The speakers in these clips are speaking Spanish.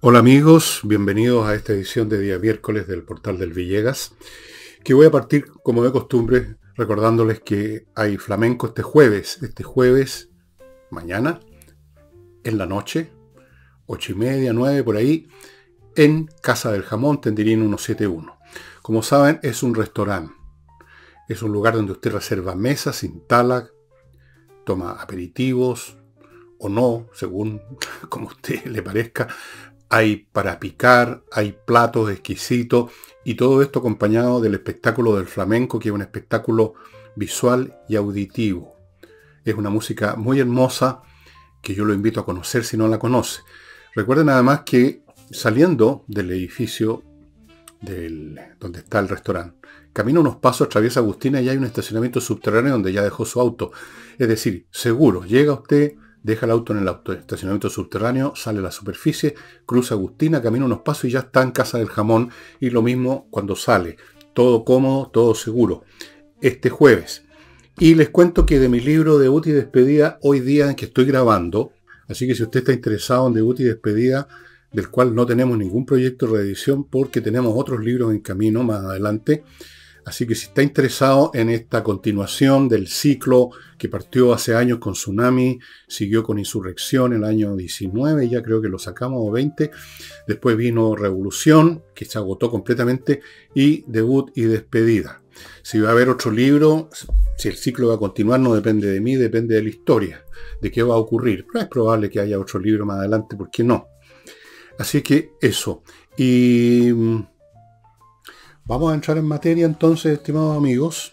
Hola amigos, bienvenidos a esta edición de día miércoles del Portal del Villegas, que voy a partir, como de costumbre, recordándoles que hay flamenco este jueves, mañana, en la noche, 8:30, 9 por ahí, en Casa del Jamón, Tendirín 171. Como saben, es un restaurante, es un lugar donde usted reserva mesas, se instala, toma aperitivos o no, según como a usted le parezca. Hay para picar, hay platos exquisitos y todo esto acompañado del espectáculo del flamenco, que es un espectáculo visual y auditivo. Es una música muy hermosa que yo lo invito a conocer si no la conoce. Recuerden además que saliendo del edificio donde está el restaurante, camina unos pasos, atraviesa Agustina y hay un estacionamiento subterráneo donde ya dejó su auto. Es decir, seguro, llega usted, deja el auto en el estacionamiento subterráneo, sale a la superficie, cruza Agustina, camina unos pasos y ya está en Casa del Jamón. Y lo mismo cuando sale. Todo cómodo, todo seguro. Este jueves. Y les cuento que de mi libro Debut y Despedida, hoy día en que estoy grabando, así que si usted está interesado en Debut y Despedida, del cual no tenemos ningún proyecto de reedición porque tenemos otros libros en camino más adelante. Así que si está interesado en esta continuación del ciclo que partió hace años con Tsunami, siguió con Insurrección el año 19, ya creo que lo sacamos, o 20. Después vino Revolución, que se agotó completamente, y Debut y Despedida. Si va a haber otro libro, si el ciclo va a continuar, no depende de mí, depende de la historia, de qué va a ocurrir. Pero es probable que haya otro libro más adelante, ¿por qué no? Así que eso. Y vamos a entrar en materia entonces, estimados amigos,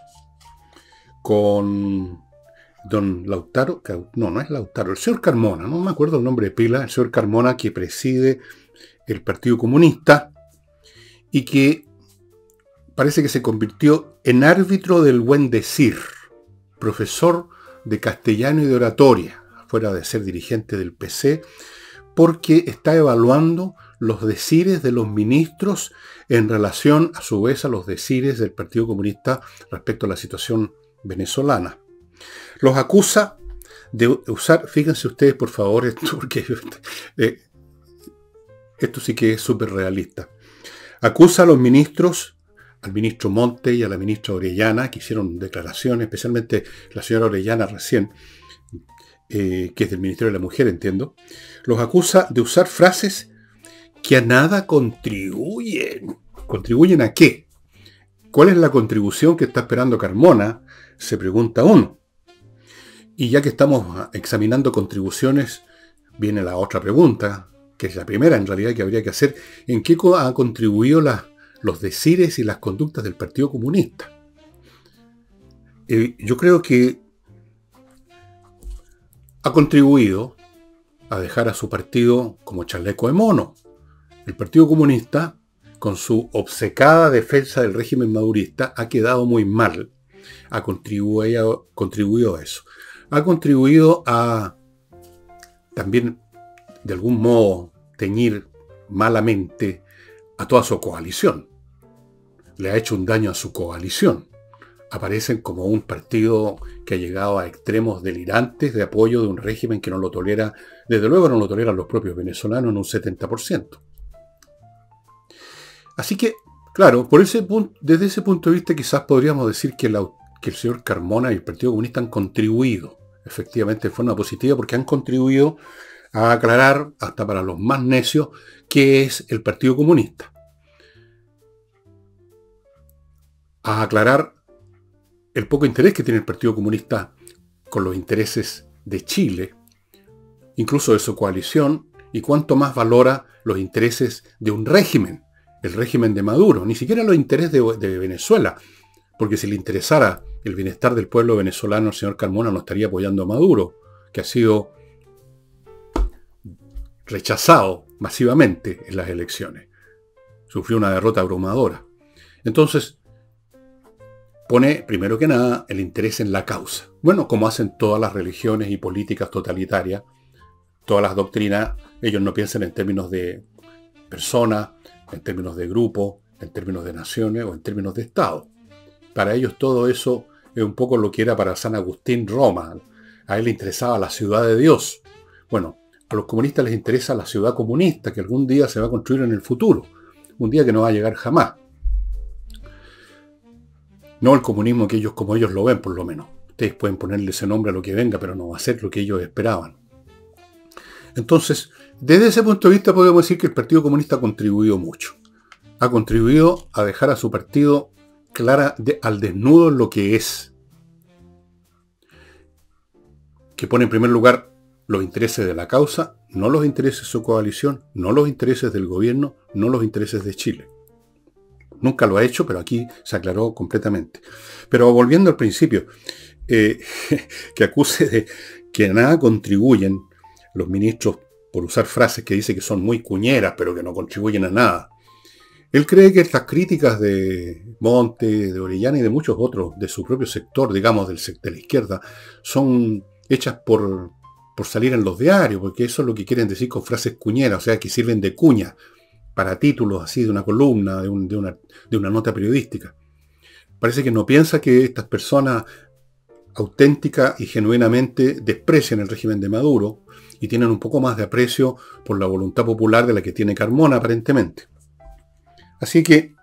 con don Lautaro, no es Lautaro, el señor Carmona, no me acuerdo el nombre de pila, el señor Carmona, que preside el Partido Comunista y que parece que se convirtió en árbitro del buen decir, profesor de castellano y de oratoria, fuera de ser dirigente del PC, porque está evaluando los decires de los ministros en relación, a su vez, a los decires del Partido Comunista respecto a la situación venezolana. Los acusa de usar, fíjense ustedes por favor, esto, porque esto sí que es súper realista. Acusa a los ministros, al ministro Monte y a la ministra Orellana, que hicieron declaraciones, especialmente la señora Orellana recién, que es del Ministerio de la Mujer, entiendo, los acusa de usar frases que a nada contribuyen. ¿Contribuyen a qué? ¿Cuál es la contribución que está esperando Carmona? Se pregunta uno. Y ya que estamos examinando contribuciones, viene la otra pregunta, que es la primera en realidad que habría que hacer. ¿En qué ha contribuido los decires y las conductas del Partido Comunista? Yo creo que ha contribuido a dejar a su partido como chaleco de mono. El Partido Comunista, con su obcecada defensa del régimen madurista, ha quedado muy mal. Ha contribuido a eso. Ha contribuido a también, de algún modo, teñir malamente a toda su coalición. Le ha hecho un daño a su coalición. Aparecen como un partido que ha llegado a extremos delirantes de apoyo de un régimen que no lo tolera, desde luego no lo toleran los propios venezolanos en un 70%. Así que, claro, desde ese punto de vista quizás podríamos decir que el señor Carmona y el Partido Comunista han contribuido, efectivamente, de forma positiva, porque han contribuido a aclarar, hasta para los más necios, qué es el Partido Comunista. A aclarar el poco interés que tiene el Partido Comunista con los intereses de Chile, incluso de su coalición, y cuánto más valora los intereses de un régimen, el régimen de Maduro, ni siquiera los intereses de Venezuela, porque si le interesara el bienestar del pueblo venezolano, el señor Carmona no estaría apoyando a Maduro, que ha sido rechazado masivamente en las elecciones. Sufrió una derrota abrumadora. Entonces, pone, primero que nada, el interés en la causa. Bueno, como hacen todas las religiones y políticas totalitarias, todas las doctrinas, ellos no piensan en términos de persona, en términos de grupo, en términos de naciones o en términos de Estado. Para ellos todo eso es un poco lo que era para San Agustín Roma. A él le interesaba la ciudad de Dios. Bueno, A los comunistas les interesa la ciudad comunista, que algún día se va a construir en el futuro, un día que no va a llegar jamás. No el comunismo que ellos, como ellos lo ven, por lo menos. Ustedes pueden ponerle ese nombre a lo que venga, pero no va a ser lo que ellos esperaban. Entonces, desde ese punto de vista podemos decir que el Partido Comunista ha contribuido mucho. Ha contribuido a dejar a su partido al desnudo en lo que es. Que pone en primer lugar los intereses de la causa, no los intereses de su coalición, no los intereses del gobierno, no los intereses de Chile. Nunca lo ha hecho, pero aquí se aclaró completamente. Pero volviendo al principio, que acuse de que a nada contribuyen los ministros por usar frases que dice que son muy cuñeras, pero que no contribuyen a nada. Él cree que estas críticas de Monte, de Orellana y de muchos otros de su propio sector, digamos, de la izquierda, son hechas por salir en los diarios, porque eso es lo que quieren decir con frases cuñeras, o sea, que sirven de cuña para títulos así de una columna, de una nota periodística. Parece que no piensa que estas personas auténtica y genuinamente desprecian el régimen de Maduro y tienen un poco más de aprecio por la voluntad popular de la que tiene Carmona, aparentemente. Así que,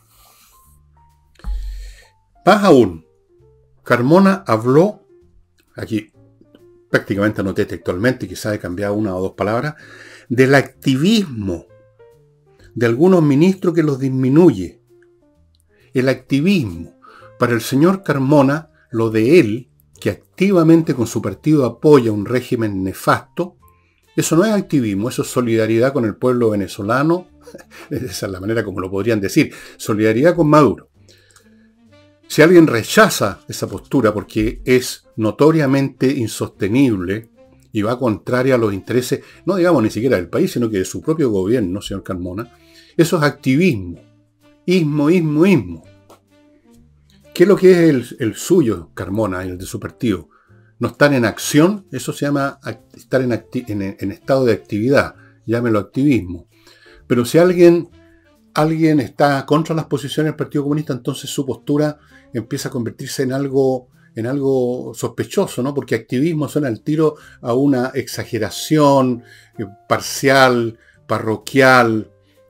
más aún, Carmona habló, aquí prácticamente anoté textualmente, quizás he cambiado una o dos palabras, del activismo de algunos ministros que los disminuye. El activismo. Para el señor Carmona, lo de él, que activamente con su partido apoya un régimen nefasto, eso no es activismo, eso es solidaridad con el pueblo venezolano. Esa es la manera como lo podrían decir. Solidaridad con Maduro. Si alguien rechaza esa postura porque es notoriamente insostenible y va contraria a los intereses, no digamos ni siquiera del país, sino que de su propio gobierno, señor Carmona, eso es activismo. Ismo. ¿Qué es lo que es el suyo, Carmona, el de su partido? No estar en acción, eso se llama estar en estado de actividad, llámelo activismo. Pero si alguien está contra las posiciones del Partido Comunista, entonces su postura empieza a convertirse en algo sospechoso, ¿no? Porque activismo suena al tiro a una exageración parcial, parroquial,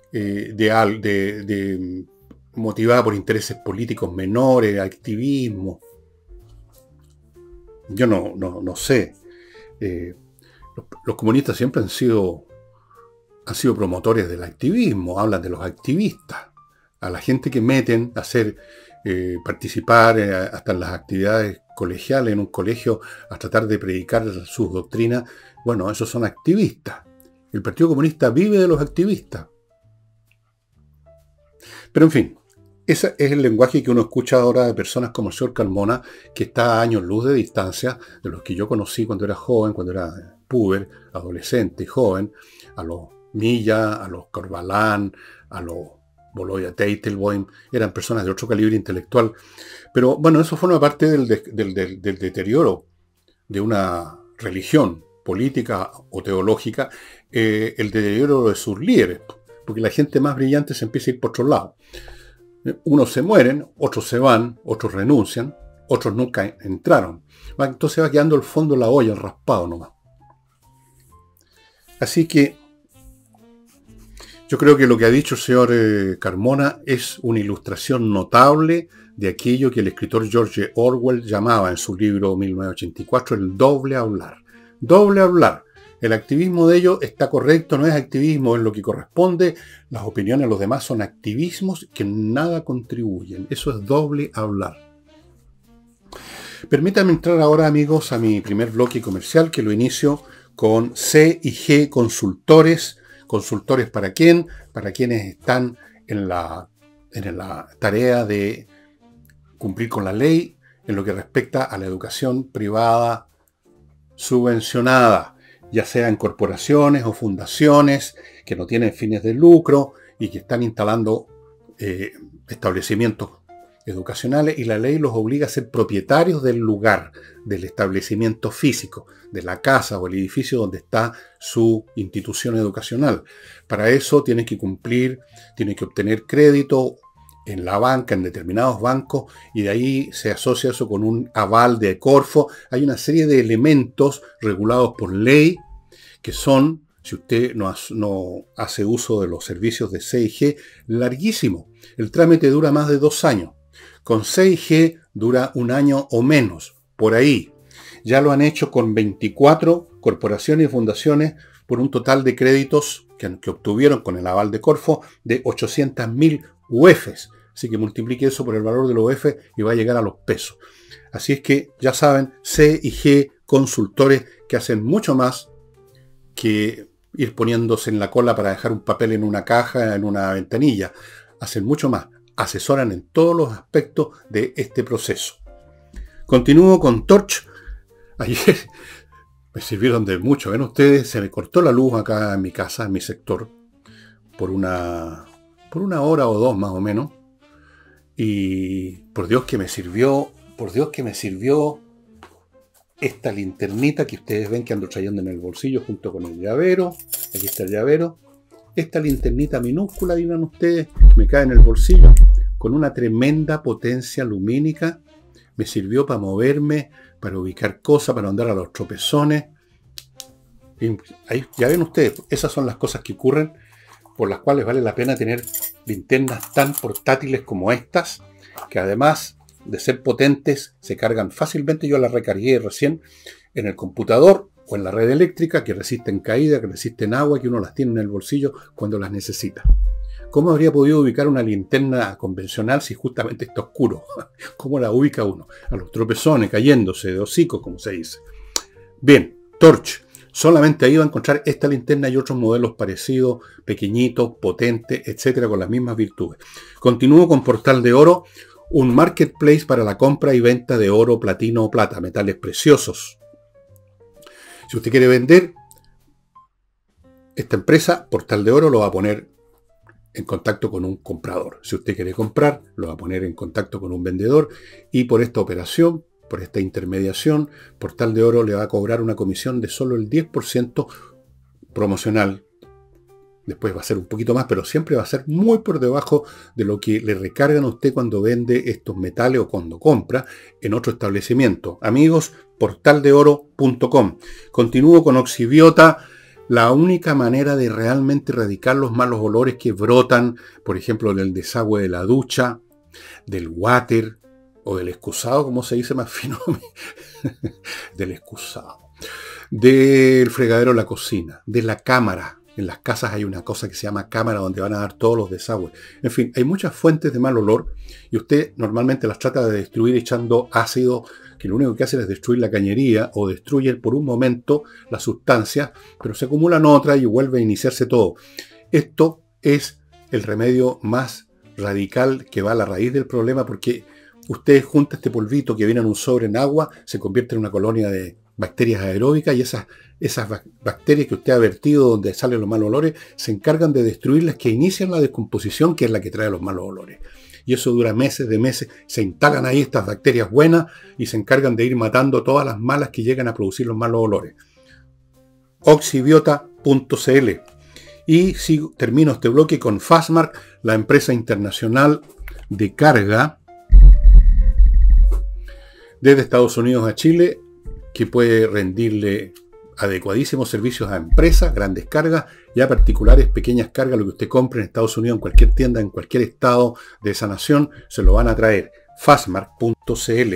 motivada por intereses políticos menores, activismo. Yo no sé. Los comunistas siempre han sido promotores del activismo, hablan de los activistas, a la gente que meten a hacer participar hasta en las actividades colegiales en un colegio, a tratar de predicar sus doctrinas. Bueno, esos son activistas. El Partido Comunista vive de los activistas. Pero en fin, ese es el lenguaje que uno escucha ahora de personas como el señor Carmona, que está a años luz de distancia de los que yo conocí cuando era joven, cuando era puber, adolescente y joven, a los Milla, a los Corbalán, a los Boloya Teitelboim, eran personas de otro calibre intelectual. Pero bueno, eso forma parte del deterioro de una religión política o teológica, el deterioro de sus líderes, porque la gente más brillante se empieza a ir por otro lado. Unos se mueren, otros se van, otros renuncian, otros nunca entraron. Entonces va quedando el fondo de la olla, el raspado nomás. Así que yo creo que lo que ha dicho el señor Carmona es una ilustración notable de aquello que el escritor George Orwell llamaba en su libro 1984 el doble hablar. Doble hablar. El activismo de ellos está correcto, no es activismo, es lo que corresponde. Las opiniones de los demás son activismos que nada contribuyen. Eso es doble hablar. Permítanme entrar ahora, amigos, a mi primer bloque comercial, que lo inicio con C&G Consultores. ¿Consultores para quién? Para quienes están en la tarea de cumplir con la ley en lo que respecta a la educación privada subvencionada, ya sea en corporaciones o fundaciones que no tienen fines de lucro y que están instalando establecimientos educacionales, y la ley los obliga a ser propietarios del lugar, del establecimiento físico, de la casa o el edificio donde está su institución educacional. Para eso tienen que cumplir, tienen que obtener crédito en la banca, en determinados bancos, y de ahí se asocia eso con un aval de Corfo. Hay una serie de elementos regulados por ley que son, si usted no hace uso de los servicios de C&G, larguísimo. El trámite dura más de 2 años. Con C&G dura 1 año o menos, por ahí. Ya lo han hecho con 24 corporaciones y fundaciones por un total de créditos que obtuvieron con el aval de Corfo de 800.000 UFs. Así que multiplique eso por el valor de los UF y va a llegar a los pesos. Así es que ya saben, C&G consultores que hacen mucho más que ir poniéndose en la cola para dejar un papel en una caja, en una ventanilla. Hacen mucho más. Asesoran en todos los aspectos de este proceso. Continúo con Torch. Ayer me sirvieron de mucho. Ven ustedes, se me cortó la luz acá en mi casa, en mi sector, por una hora o 2 más o menos. Y por Dios que me sirvió esta linternita que ustedes ven que ando trayendo en el bolsillo junto con el llavero. Aquí está el llavero. Esta linternita minúscula, dirán ustedes, me cae en el bolsillo con una tremenda potencia lumínica. Me sirvió para moverme, para ubicar cosas, para andar a los tropezones. Y ahí, ya ven ustedes, esas son las cosas que ocurren, por las cuales vale la pena tener linternas tan portátiles como estas, que además de ser potentes, se cargan fácilmente. Yo las recargué recién en el computador o en la red eléctrica, que resisten caída, que resisten agua, que uno las tiene en el bolsillo cuando las necesita. ¿Cómo habría podido ubicar una linterna convencional si justamente está oscuro? ¿Cómo la ubica uno? A los tropezones, cayéndose de hocico, como se dice. Bien, Torch. Solamente ahí va a encontrar esta linterna y otros modelos parecidos, pequeñitos, potentes, etcétera, con las mismas virtudes. Continúo con Portal de Oro, un marketplace para la compra y venta de oro, platino o plata, metales preciosos. Si usted quiere vender, esta empresa, Portal de Oro, lo va a poner en contacto con un comprador. Si usted quiere comprar, lo va a poner en contacto con un vendedor y por esta operación, por esta intermediación, Portal de Oro le va a cobrar una comisión de solo el 10% promocional. Después va a ser un poquito más, pero siempre va a ser muy por debajo de lo que le recargan a usted cuando vende estos metales o cuando compra en otro establecimiento. Amigos, portaldeoro.com. Continúo con Oxibiota, la única manera de realmente erradicar los malos olores que brotan, por ejemplo, del desagüe de la ducha, del water o del excusado, como se dice más fino, del excusado, del fregadero de la cocina, de la cámara. En las casas hay una cosa que se llama cámara donde van a dar todos los desagües. En fin, hay muchas fuentes de mal olor y usted normalmente las trata de destruir echando ácido, que lo único que hace es destruir la cañería o destruye por un momento la sustancia, pero se acumulan otras y vuelve a iniciarse todo. Esto es el remedio más radical que va a la raíz del problema, porque usted junta este polvito que viene en un sobre en agua, se convierte en una colonia de bacterias aeróbicas y esas bacterias que usted ha vertido donde salen los malos olores se encargan de destruir las que inician la descomposición, que es la que trae los malos olores. Y eso dura meses de meses. Se instalan ahí estas bacterias buenas y se encargan de ir matando todas las malas que llegan a producir los malos olores. Oxibiota.cl. Y termino este bloque con Fastmark, la empresa internacional de carga desde Estados Unidos a Chile, que puede rendirle adecuadísimos servicios a empresas, grandes cargas, y a particulares, pequeñas cargas. Lo que usted compre en Estados Unidos, en cualquier tienda, en cualquier estado de esa nación, se lo van a traer. Fastmark.cl.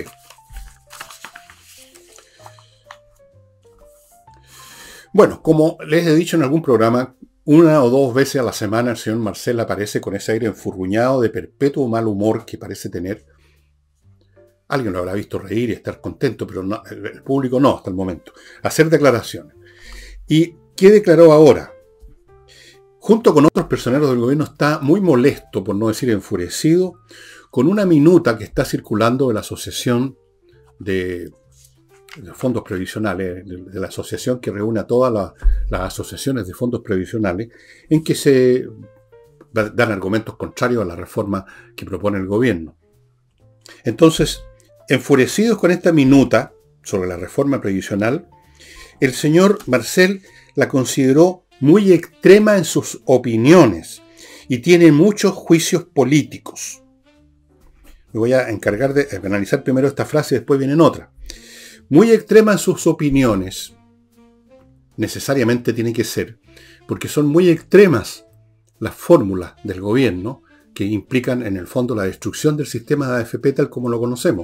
Bueno, como les he dicho en algún programa, 1 o 2 veces a la semana el señor Marcel aparece con ese aire enfurruñado de perpetuo mal humor que parece tener. Alguien lo habrá visto reír y estar contento, pero no, el público no hasta el momento. Hacer declaraciones. ¿Y qué declaró ahora? Junto con otros personeros del gobierno está muy molesto, por no decir enfurecido, con una minuta que está circulando de la Asociación de Fondos Previsionales, de la asociación que reúne a todas las asociaciones de fondos previsionales, en que se dan argumentos contrarios a la reforma que propone el gobierno. Entonces, enfurecidos con esta minuta sobre la reforma previsional, el señor Marcel la consideró muy extrema en sus opiniones y tiene muchos juicios políticos. Me voy a encargar de analizar primero esta frase y después vienen otras. Muy extrema en sus opiniones. necesariamente tiene que ser, porque son muy extremas las fórmulas del gobierno que implican en el fondo la destrucción del sistema de AFP tal como lo conocemos.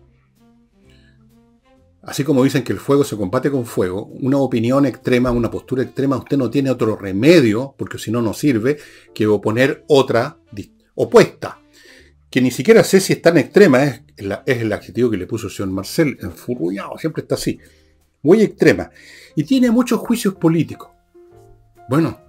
Así como dicen que el fuego se combate con fuego, una opinión extrema, una postura extrema, usted no tiene otro remedio, porque si no, no sirve, que oponer otra opuesta, que ni siquiera sé si es tan extrema, es el adjetivo que le puso el señor Marcel, enfurruñado, siempre está así, muy extrema, y tiene muchos juicios políticos. Bueno,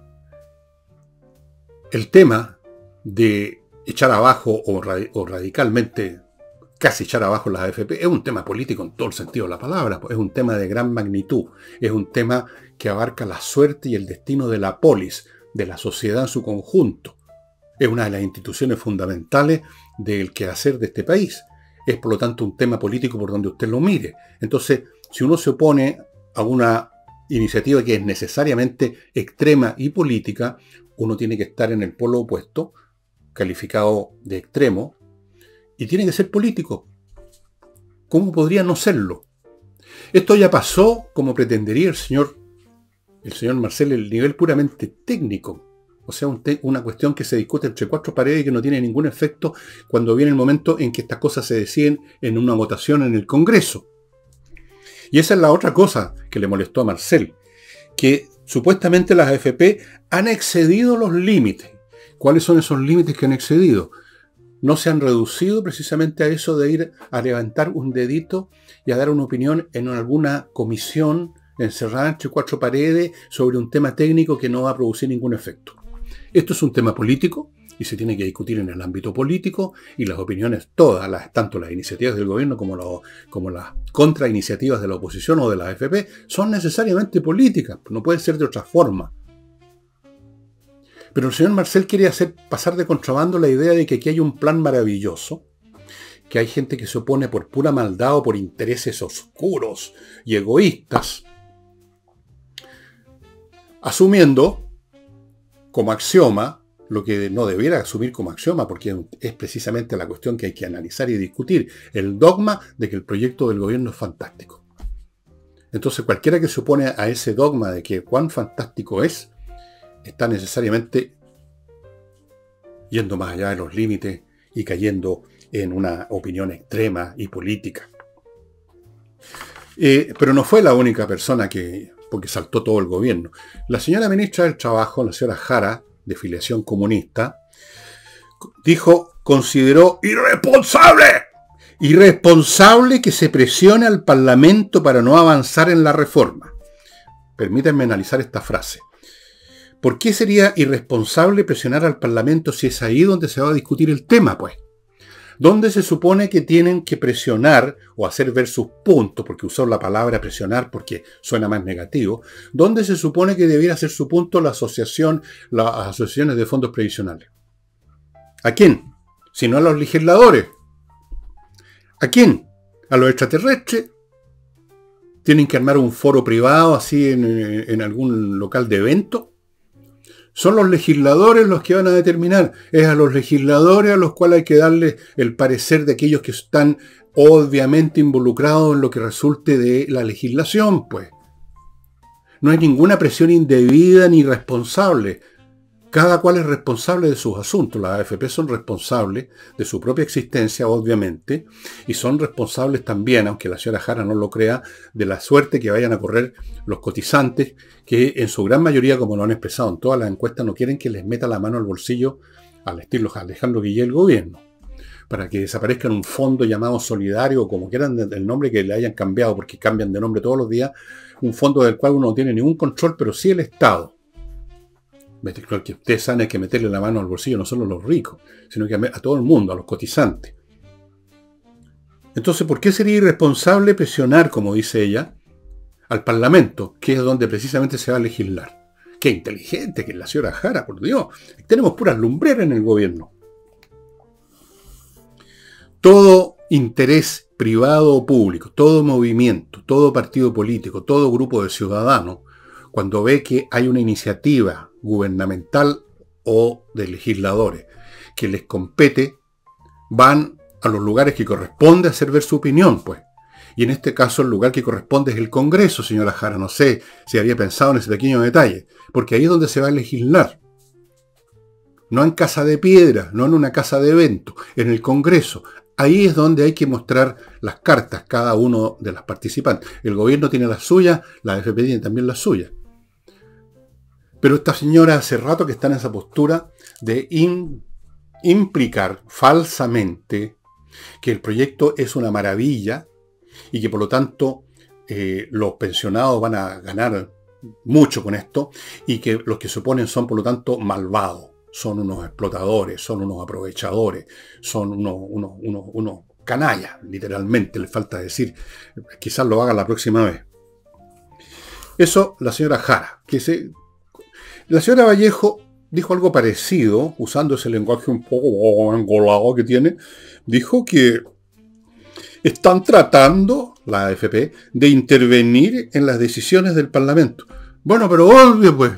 el tema de echar abajo o radicalmente casi echar abajo las AFP es un tema político en todo el sentido de la palabra, es un tema de gran magnitud, es un tema que abarca la suerte y el destino de la polis, de la sociedad en su conjunto. Es una de las instituciones fundamentales del quehacer de este país. Es por lo tanto un tema político por donde usted lo mire. Entonces, si uno se opone a una iniciativa que es necesariamente extrema y política, uno tiene que estar en el polo opuesto, calificado de extremo, y tiene que ser político. ¿Cómo podría no serlo? Esto ya pasó, como pretendería el señor Marcel, el nivel puramente técnico. O sea, una cuestión que se discute entre cuatro paredes y que no tiene ningún efecto cuando viene el momento en que estas cosas se deciden en una votación en el Congreso. Y esa es la otra cosa que le molestó a Marcel, que supuestamente las AFP han excedido los límites. ¿Cuáles son esos límites que han excedido? No se han reducido precisamente a eso de ir a levantar un dedito y a dar una opinión en alguna comisión encerrada entre cuatro paredes sobre un tema técnico que no va a producir ningún efecto. Esto es un tema político y se tiene que discutir en el ámbito político, y las opiniones todas, tanto las iniciativas del gobierno como las contrainiciativas de la oposición o de la AFP, son necesariamente políticas, no puede ser de otra forma. Pero el señor Marcel quiere hacer pasar de contrabando la idea de que aquí hay un plan maravilloso, que hay gente que se opone por pura maldad o por intereses oscuros y egoístas, asumiendo como axioma lo que no debiera asumir como axioma, porque es precisamente la cuestión que hay que analizar y discutir, el dogma de que el proyecto del gobierno es fantástico. Entonces cualquiera que se opone a ese dogma de que cuán fantástico es, está necesariamente yendo más allá de los límites y cayendo en una opinión extrema y política. Pero no fue la única persona porque saltó todo el gobierno. La señora ministra del Trabajo, la señora Jara, de filiación comunista, consideró irresponsable que se presione al Parlamento para no avanzar en la reforma. Permítanme analizar esta frase. ¿Por qué sería irresponsable presionar al Parlamento si es ahí donde se va a discutir el tema, pues? ¿Dónde se supone que tienen que presionar o hacer ver sus puntos? Porque usó la palabra presionar porque suena más negativo. ¿Dónde se supone que debiera hacer su punto las asociaciones de fondos previsionales? ¿A quién? Si no a los legisladores. ¿A quién? ¿A los extraterrestres? ¿Tienen que armar un foro privado así en algún local de evento? Son los legisladores los que van a determinar. Es a los legisladores a los cuales hay que darle el parecer de aquellos que están obviamente involucrados en lo que resulte de la legislación, pues. No hay ninguna presión indebida ni irresponsable. Cada cual es responsable de sus asuntos. Las AFP son responsables de su propia existencia, obviamente, y son responsables también, aunque la señora Jara no lo crea, de la suerte que vayan a correr los cotizantes, que en su gran mayoría, como lo han expresado en todas las encuestas, no quieren que les meta la mano al bolsillo al estilo Alejandro Guillé el gobierno, para que desaparezca en un fondo llamado solidario, o como quieran el nombre que le hayan cambiado, porque cambian de nombre todos los días, un fondo del cual uno no tiene ningún control, pero sí el Estado. Que ustedes saben, hay que meterle la mano al bolsillo no solo a los ricos, sino que a todo el mundo, a los cotizantes. Entonces, ¿por qué sería irresponsable presionar, como dice ella, al Parlamento, que es donde precisamente se va a legislar? ¡Qué inteligente que es la señora Jara, por Dios! Tenemos puras lumbreras en el gobierno. Todo interés privado o público, todo movimiento, todo partido político, todo grupo de ciudadanos, cuando ve que hay una iniciativa gubernamental o de legisladores que les compete, van a los lugares que corresponde hacer ver su opinión, pues. Y en este caso el lugar que corresponde es el Congreso, señora Jara. No sé si había pensado en ese pequeño detalle, porque ahí es donde se va a legislar. No en casa de piedra, no en una casa de evento, en el Congreso. Ahí es donde hay que mostrar las cartas, cada uno de las participantes. El gobierno tiene las suyas, la AFP tiene también las suyas. Pero esta señora hace rato que está en esa postura de implicar falsamente que el proyecto es una maravilla y que por lo tanto los pensionados van a ganar mucho con esto y que los que se oponen son por lo tanto malvados, son unos explotadores, son unos aprovechadores, son unos canallas, literalmente, les falta decir. Quizás lo hagan la próxima vez. Eso la señora Jara, la señora Vallejo dijo algo parecido, usando ese lenguaje un poco engolado que tiene. Dijo que están tratando, la AFP, de intervenir en las decisiones del Parlamento. Bueno, pero obvio, pues.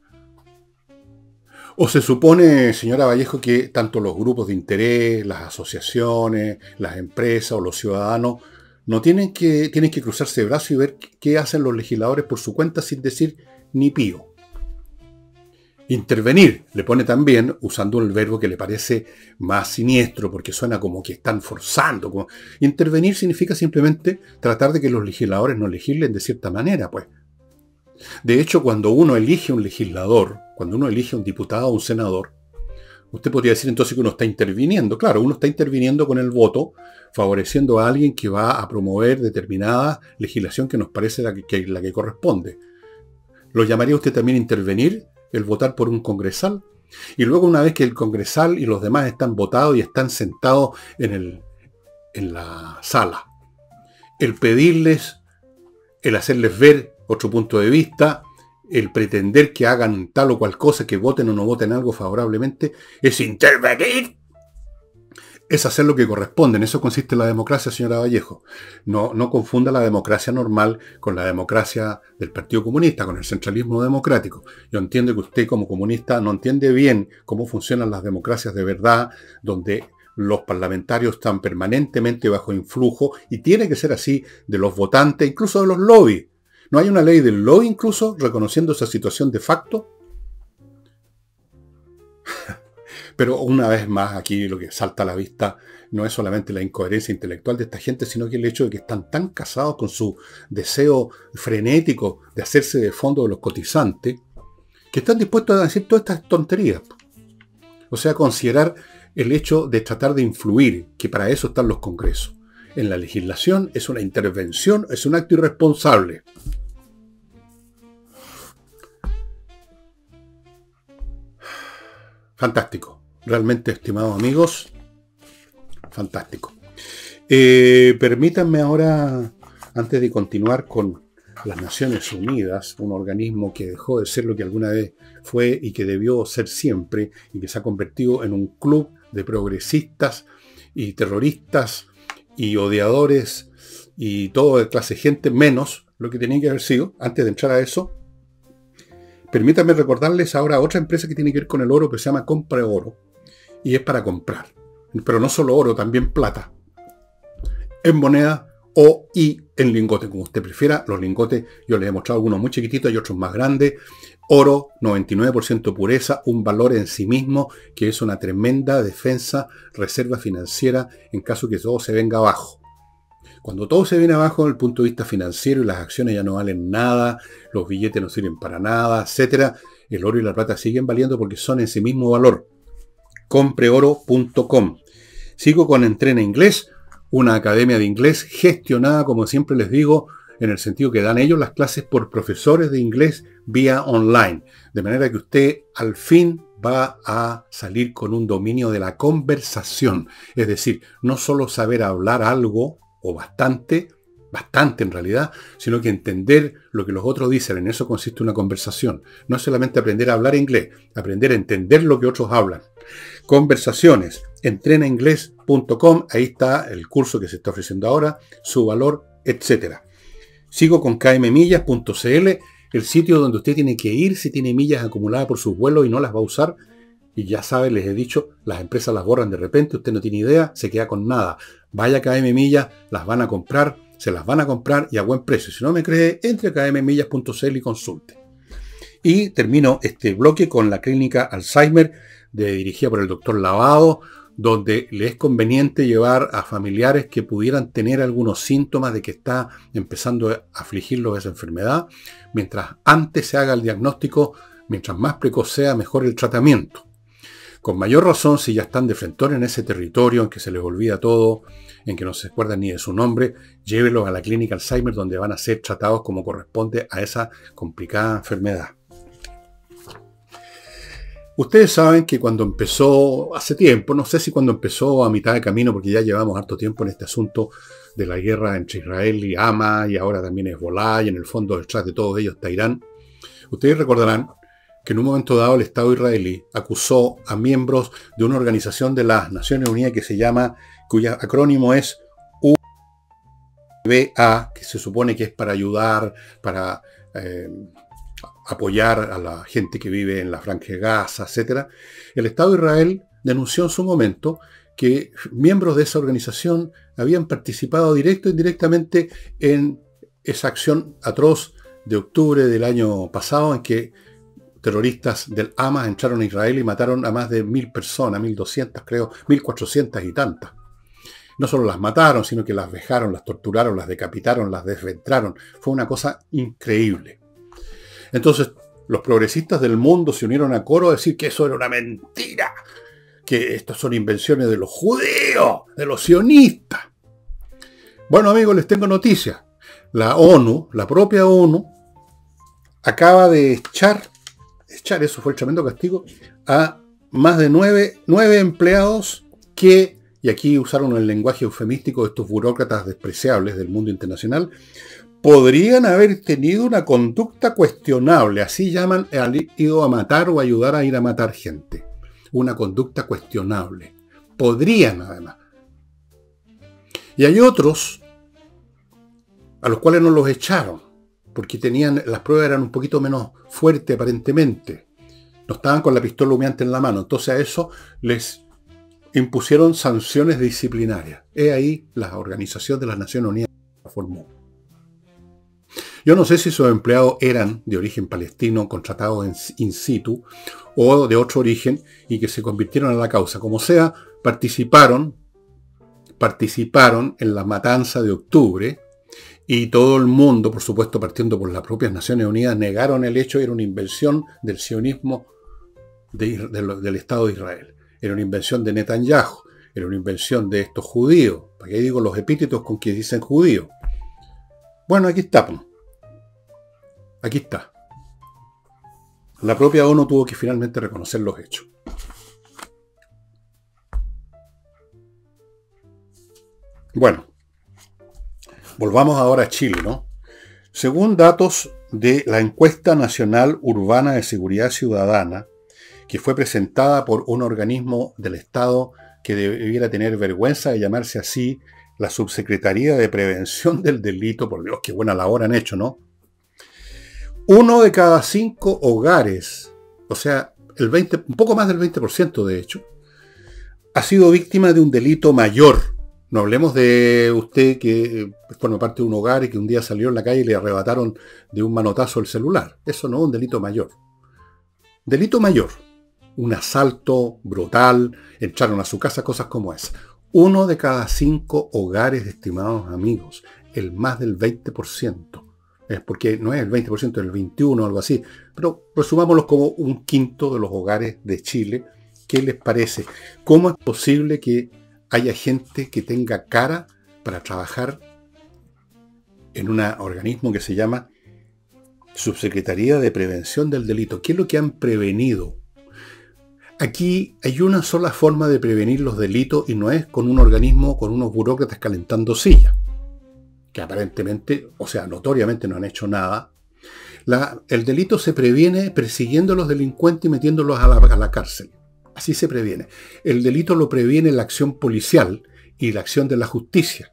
¿O se supone, señora Vallejo, que tanto los grupos de interés, las asociaciones, las empresas o los ciudadanos tienen que cruzarse de brazos y ver qué hacen los legisladores por su cuenta sin decir ni pío? Intervenir, le pone también, usando el verbo que le parece más siniestro, porque suena como que están forzando. Intervenir significa simplemente tratar de que los legisladores no legislen de cierta manera, pues. De hecho, cuando uno elige un legislador, cuando uno elige un diputado o un senador, usted podría decir entonces que uno está interviniendo. Claro, uno está interviniendo con el voto, favoreciendo a alguien que va a promover determinada legislación que nos parece la que corresponde. ¿Lo llamaría usted también intervenir? El votar por un congresal, y luego una vez que el congresal y los demás están votados y están sentados en la sala, el pedirles, el hacerles ver otro punto de vista, el pretender que hagan tal o cual cosa, que voten o no voten algo favorablemente, es intervenir. Es hacer lo que corresponde. En eso consiste la democracia, señora Vallejo. No confunda la democracia normal con la democracia del Partido Comunista, con el centralismo democrático. Yo entiendo que usted como comunista no entiende bien cómo funcionan las democracias de verdad, donde los parlamentarios están permanentemente bajo influjo, y tiene que ser así de los votantes, incluso de los lobbies. ¿No hay una ley del lobby incluso reconociendo esa situación de facto? Pero una vez más, aquí lo que salta a la vista no es solamente la incoherencia intelectual de esta gente, sino que el hecho de que están tan casados con su deseo frenético de hacerse de fondo de los cotizantes, que están dispuestos a decir todas estas tonterías. O sea, considerar el hecho de tratar de influir, que para eso están los congresos, en la legislación es una intervención, es un acto irresponsable. Fantástico. Realmente, estimados amigos, fantástico. Permítanme ahora, antes de continuar con las Naciones Unidas, un organismo que dejó de ser lo que alguna vez fue y que debió ser siempre, y que se ha convertido en un club de progresistas y terroristas y odiadores y todo de clase de gente, menos lo que tenía que haber sido. Antes de entrar a eso, permítanme recordarles ahora otra empresa que tiene que ver con el oro, que se llama Compra Oro. Y es para comprar. Pero no solo oro, también plata. En moneda y en lingote, como usted prefiera. Los lingotes, yo les he mostrado algunos muy chiquititos y otros más grandes. Oro, 99% pureza, un valor en sí mismo que es una tremenda defensa, reserva financiera en caso que todo se venga abajo. Cuando todo se viene abajo desde el punto de vista financiero y las acciones ya no valen nada, los billetes no sirven para nada, etc., el oro y la plata siguen valiendo porque son en sí mismo valor. Compreoro.com. Sigo con Entrena Inglés, una academia de inglés gestionada, como siempre les digo, en el sentido que dan ellos las clases por profesores de inglés vía online. De manera que usted al fin va a salir con un dominio de la conversación. Es decir, no solo saber hablar algo o bastante en realidad, sino que entender lo que los otros dicen. En eso consiste una conversación. No es solamente aprender a hablar inglés, aprender a entender lo que otros hablan. Conversaciones, entrenainglés.com, ahí está el curso que se está ofreciendo ahora, su valor, etc. Sigo con kmmillas.cl, el sitio donde usted tiene que ir si tiene millas acumuladas por sus vuelos y no las va a usar. Y ya sabe, les he dicho, las empresas las borran de repente, usted no tiene idea, se queda con nada. Vaya a KM Millas, las van a comprar, Se las van a comprar y a buen precio. Si no me cree, entre a kmmillas.cl y consulte. Y termino este bloque con la clínica Alzheimer, dirigida por el doctor Lavado, donde le es conveniente llevar a familiares que pudieran tener algunos síntomas de que está empezando a afligirlos esa enfermedad. Mientras antes se haga el diagnóstico, mientras más precoz sea, mejor el tratamiento. Con mayor razón, si ya están de frente en ese territorio en que se les olvida todo, en que no se acuerdan ni de su nombre, llévelos a la clínica Alzheimer, donde van a ser tratados como corresponde a esa complicada enfermedad. Ustedes saben que cuando empezó, hace tiempo, no sé si cuando empezó a mitad de camino, porque ya llevamos harto tiempo en este asunto de la guerra entre Israel y Hamas, y ahora también Hezbolá, y en el fondo detrás de todos ellos está Irán. Ustedes recordarán que en un momento dado el Estado israelí acusó a miembros de una organización de las Naciones Unidas que se llama, cuyo acrónimo es UNRWA, que se supone que es para ayudar, para apoyar a la gente que vive en la Franja de Gaza, etc. El Estado de Israel denunció en su momento que miembros de esa organización habían participado directo e indirectamente en esa acción atroz de octubre del año pasado, en que terroristas del Hamas entraron a Israel y mataron a más de 1000 personas, 1200 creo, 1400 y tantas. No solo las mataron, sino que las vejaron, las torturaron, las decapitaron, las desventraron. Fue una cosa increíble. Entonces, los progresistas del mundo se unieron a coro a decir que eso era una mentira, que estas son invenciones de los judíos, de los sionistas. Bueno, amigos, les tengo noticias. La ONU, la propia ONU, acaba de echar, eso fue el tremendo castigo, a más de 9 empleados que, y aquí usaron el lenguaje eufemístico de estos burócratas despreciables del mundo internacional, podrían haber tenido una conducta cuestionable, así llaman, ido a matar o ayudar a ir a matar gente. Una conducta cuestionable. Podrían, además. Y hay otros a los cuales no los echaron, porque las pruebas eran un poquito menos fuertes aparentemente. No estaban con la pistola humeante en la mano. Entonces a eso les impusieron sanciones disciplinarias. He ahí la Organización de las Naciones Unidas que formó. Yo no sé si esos empleados eran de origen palestino, contratados in situ, o de otro origen, y que se convirtieron en la causa. Como sea, participaron en la matanza de octubre, y todo el mundo, por supuesto, partiendo por las propias Naciones Unidas, negaron el hecho. Era una invención del sionismo del Estado de Israel. Era una invención de Netanyahu. Era una invención de estos judíos. ¿Para qué digo los epítetos con que dicen judíos? Bueno, aquí está. Aquí está. La propia ONU tuvo que finalmente reconocer los hechos. Bueno, volvamos ahora a Chile, ¿no? Según datos de la Encuesta Nacional Urbana de Seguridad Ciudadana, que fue presentada por un organismo del Estado que debiera tener vergüenza de llamarse así, la Subsecretaría de Prevención del Delito, por Dios, qué buena labor han hecho, ¿no? 1 de cada 5 hogares, o sea, un poco más del 20% de hecho, ha sido víctima de un delito mayor. No hablemos de usted que forma parte de un hogar y que un día salió en la calle y le arrebataron de un manotazo el celular. Eso no es un delito mayor. Delito mayor. Un asalto brutal, entraron a su casa, cosas como esa. 1 de cada 5 hogares, estimados amigos, el más del 20%. Es porque no es el 20%, es el 21% o algo así. Pero resumámoslo como un quinto de los hogares de Chile. ¿Qué les parece? ¿Cómo es posible que haya gente que tenga cara para trabajar en un organismo que se llama Subsecretaría de Prevención del Delito? ¿Qué es lo que han prevenido? Aquí hay una sola forma de prevenir los delitos y no es con un organismo, con unos burócratas calentando sillas, que aparentemente, o sea, notoriamente no han hecho nada. El delito se previene persiguiendo a los delincuentes y metiéndolos a la cárcel. Así se previene. El delito lo previene la acción policial y la acción de la justicia.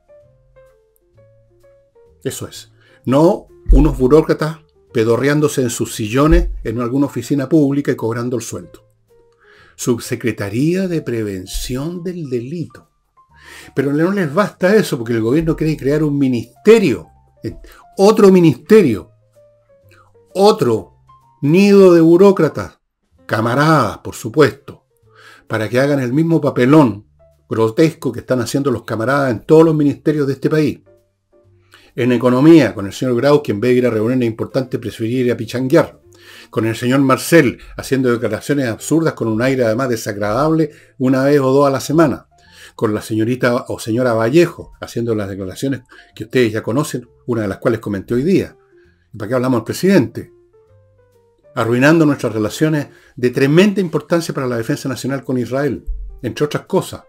Eso es. No unos burócratas pedorreándose en sus sillones en alguna oficina pública y cobrando el sueldo. Subsecretaría de Prevención del Delito. Pero no les basta eso, porque el gobierno quiere crear un ministerio, otro ministerio, otro nido de burócratas, camaradas, por supuesto, para que hagan el mismo papelón grotesco que están haciendo los camaradas en todos los ministerios de este país. En economía, con el señor Grau, que en vez de ir a reuniones importantes prefirió ir a pichanguear. Con el señor Marcel, haciendo declaraciones absurdas con un aire además desagradable una vez o dos a la semana. Con la señorita o señora Vallejo, haciendo las declaraciones que ustedes ya conocen, una de las cuales comenté hoy día. ¿Y para qué hablamos del presidente? Arruinando nuestras relaciones de tremenda importancia para la defensa nacional con Israel, entre otras cosas.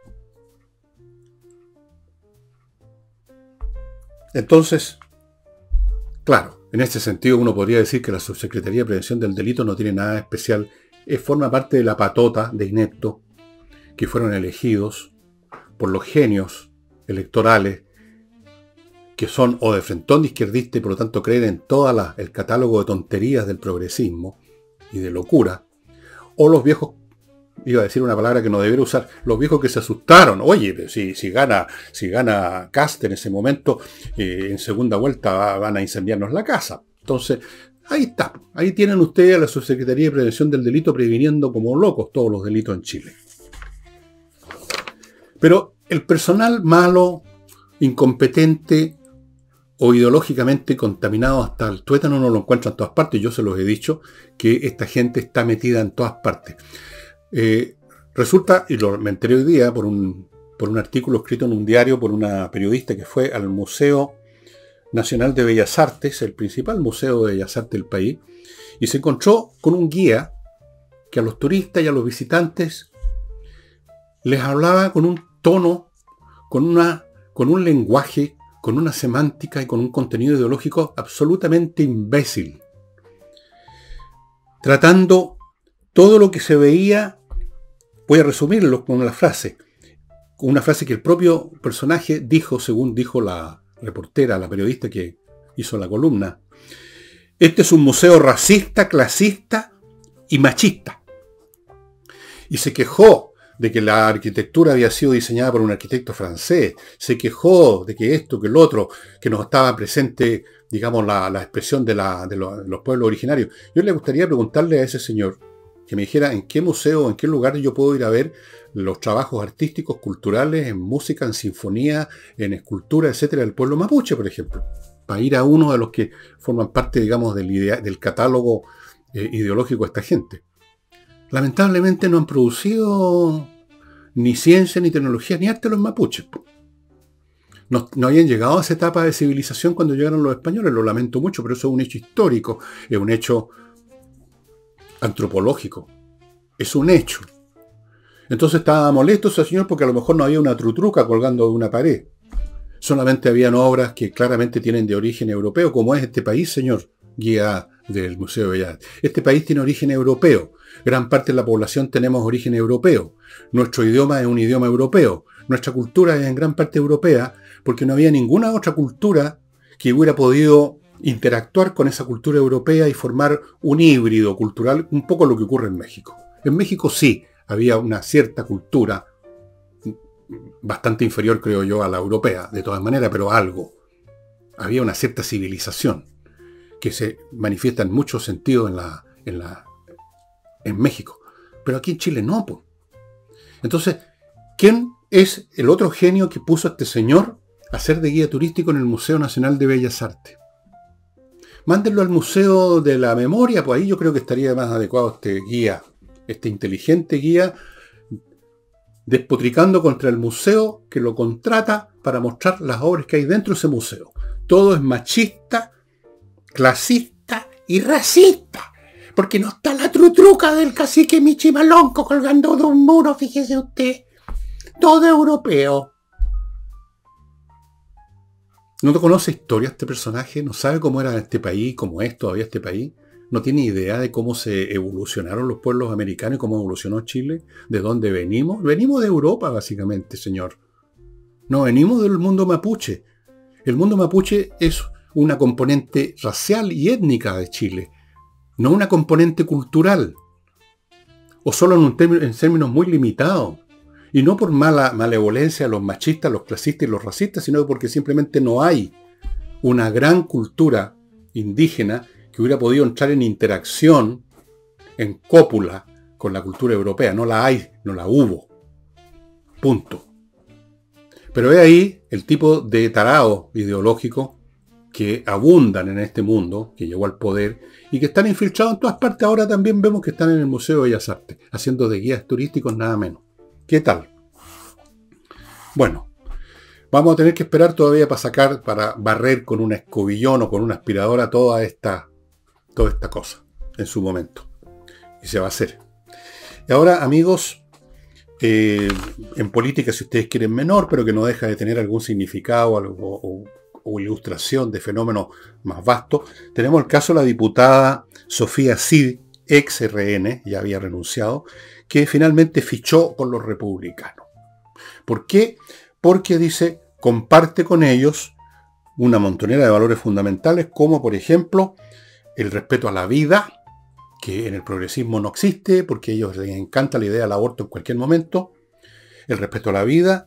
Entonces, claro, en este sentido uno podría decir que la Subsecretaría de Prevención del Delito no tiene nada especial, forma parte de la patota de ineptos que fueron elegidos por los genios electorales que son o de frentón de izquierdista y por lo tanto creen en todo el catálogo de tonterías del progresismo y de locura, o los viejos, iba a decir una palabra que no debería usar, los viejos que se asustaron. Oye, si gana Kast en ese momento, en segunda vuelta van a incendiarnos la casa. Entonces, ahí está. Ahí tienen ustedes a la Subsecretaría de Prevención del Delito previniendo como locos todos los delitos en Chile. Pero el personal malo, incompetente o ideológicamente contaminado hasta el tuétano no lo encuentra en todas partes. Yo se los he dicho que esta gente está metida en todas partes. Resulta, y me enteré hoy día por un artículo escrito en un diario por una periodista que fue al Museo Nacional de Bellas Artes, el principal museo de bellas artes del país, y se encontró con un guía que a los turistas y a los visitantes les hablaba con un tono, con un lenguaje, con una semántica y con un contenido ideológico absolutamente imbécil. Tratando todo lo que se veía, voy a resumirlo con una frase que el propio personaje dijo, según dijo la reportera, la periodista que hizo la columna. Este es un museo racista, clasista y machista. Y se quejó de que la arquitectura había sido diseñada por un arquitecto francés, se quejó de que esto, que el otro, que nos estaba presente, digamos, la expresión de los pueblos originarios. Yo le gustaría preguntarle a ese señor que me dijera en qué museo, en qué lugar yo puedo ir a ver los trabajos artísticos, culturales, en música, en sinfonía, en escultura, etcétera, del pueblo mapuche, por ejemplo, para ir a uno de los que forman parte, digamos, del catálogo ideológico de esta gente. Lamentablemente no han producido ni ciencia, ni tecnología, ni arte los mapuches. No habían llegado a esa etapa de civilización cuando llegaron los españoles, lo lamento mucho, pero eso es un hecho histórico, es un hecho antropológico, es un hecho. Entonces estaba molesto ese señor porque a lo mejor no había una trutruca colgando de una pared. Solamente habían obras que claramente tienen de origen europeo, como es este país, señor guía del Museo de Bellas Artes. Este país tiene origen europeo. Gran parte de la población tenemos origen europeo. Nuestro idioma es un idioma europeo. Nuestra cultura es en gran parte europea, porque no había ninguna otra cultura que hubiera podido interactuar con esa cultura europea y formar un híbrido cultural, un poco lo que ocurre en México. En México sí había una cierta cultura, bastante inferior creo yo a la europea, de todas maneras, pero algo. Había una cierta civilización que se manifiesta en muchos sentidos en México. Pero aquí en Chile no, pues. Entonces, ¿quién es el otro genio que puso a este señor a ser de guía turístico en el Museo Nacional de Bellas Artes? Mándenlo al Museo de la Memoria, pues ahí yo creo que estaría más adecuado este guía, este inteligente guía, despotricando contra el museo que lo contrata para mostrar las obras que hay dentro de ese museo. Todo es machista, clasista y racista. Porque no está la trutruca del cacique Michimalonco colgando de un muro, fíjese usted. Todo europeo. ¿No te conoce historia este personaje? ¿No sabe cómo era este país, cómo es todavía este país? ¿No tiene idea de cómo se evolucionaron los pueblos americanos y cómo evolucionó Chile? ¿De dónde venimos? Venimos de Europa, básicamente, señor. No, venimos del mundo mapuche. El mundo mapuche es una componente racial y étnica de Chile, no una componente cultural, o solo en términos muy limitados. Y no por malevolencia a los machistas, los clasistas y los racistas, sino porque simplemente no hay una gran cultura indígena que hubiera podido entrar en interacción, en cópula, con la cultura europea. No la hay, no la hubo. Punto. Pero es ahí el tipo de tarao ideológico que abundan en este mundo, que llegó al poder, y que están infiltrados en todas partes. Ahora también vemos que están en el Museo de Bellas Artes, haciendo de guías turísticos nada menos. ¿Qué tal? Bueno, vamos a tener que esperar todavía para barrer con un escobillón o con una aspiradora toda esta cosa en su momento. Y se va a hacer. Y ahora, amigos, en política, si ustedes quieren menor, pero que no deja de tener algún significado o ilustración de fenómenos más vastos, tenemos el caso de la diputada Sofía Cid, ex RN, ya había renunciado, que finalmente fichó con los republicanos. ¿Por qué? Porque, dice, comparte con ellos una montonera de valores fundamentales, como por ejemplo el respeto a la vida, que en el progresismo no existe, porque a ellos les encanta la idea del aborto en cualquier momento, el respeto a la vida,